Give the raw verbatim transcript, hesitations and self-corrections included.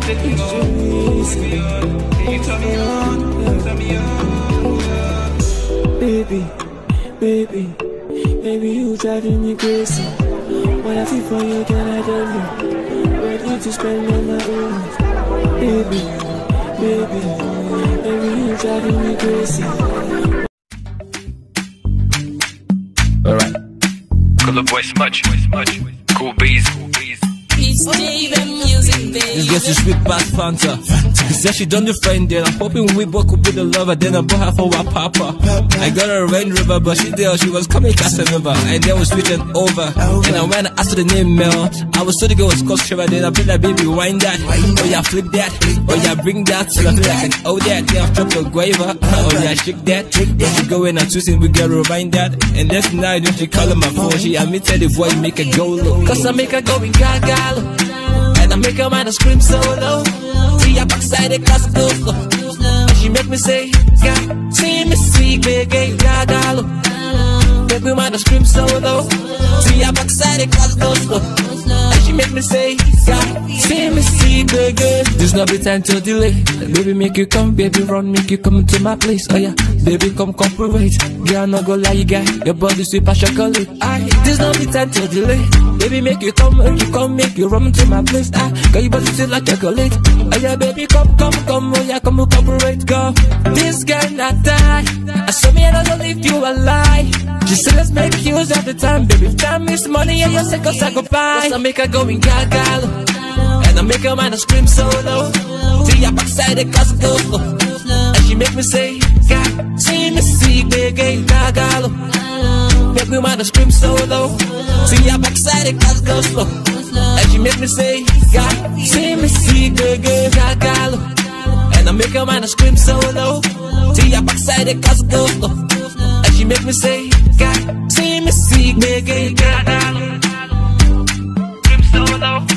take me home. Can you turn me on, turn me on? Baby, baby, baby, you driving me crazy. What I feel for you, girl, I don't know. Ready to spend on my own. Baby, baby, baby, you driving me crazy. Alright. Color voice much, much. Cool bees, cool bees. This girl she sweet past Fanta. She said she done the friend then. I'm hoping we both could be the lover. Then I bought her for my papa. I got her a Range Rover, but she there, she was coming Casanova. And then we switching over. And I went and asked her the name Mel. I was so the girl was called Trevor. Then I be like, baby, wind that. Oh yeah, flip that. Oh yeah, bring that. So I feel like an oh that. Then I drop a guava. Oh yeah, shake that. Then she go in and twisting, we get rewind that. And that's night when she callin' my phone. She admitted the boy make her go low. Cause I make her go in gaga. And I make her mind scream so low. See her backside the class go slow. And she make me say, God, see me sweet, baby, gaga. Make me mind scream so low. See her backside the class go slow. And she make me say, God, see me sweet, baby. There's no be time to delay. Baby, make you come, baby, run, make you come to my place. Oh yeah, baby, come cooperate. Girl, no go lie, you guy. Your body sweet as chocolate. Aye, there's no be time to delay. Baby, make you come, make you come, make you run to my place. Ah, girl, your body sweet like chocolate. Oh yeah, baby, come, come, come, oh yeah, come, cooperate, go. This girl not die. I saw me and I don't leave you a lie. She said let's make use of the time, baby. Time is money and your seconds I go by. Cause I make her go in gaga. And I make her mind scream so low. See her backside the class go slow. And she make me say, God, see me sweet, baby, gaga. Make me mind scream so low. See her backside the class go slow. And she make me say, God, see me sweet, baby, gaga. And I make her mind scream so low. See her backside the class go slow. And she make me say, God, see me sweet, baby, gaga. Scream so low.